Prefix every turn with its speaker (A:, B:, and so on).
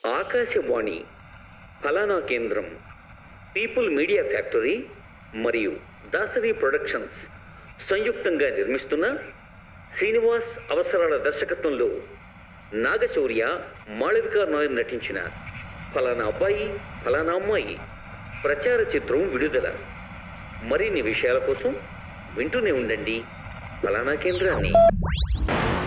A: ఆకాశవాణి ఫలానా కేంద్రం, people media factory మరియు దాసరి ప్రొడక్షన్స్ సంయుక్తంగా నిర్మిస్తున్న శ్రీనివాస్ అవసరాల దర్శకత్వంలో నాగశౌర్య, మాళవికా నాయర్ నటించిన ఫలానా అబ్బాయి ఫలానా అమ్మాయి ప్రచార చిత్రం విడుదల. మరిన్ని విషయాల కోసం వింటూనే ఉండండి ఫలానా కేంద్రాన్ని.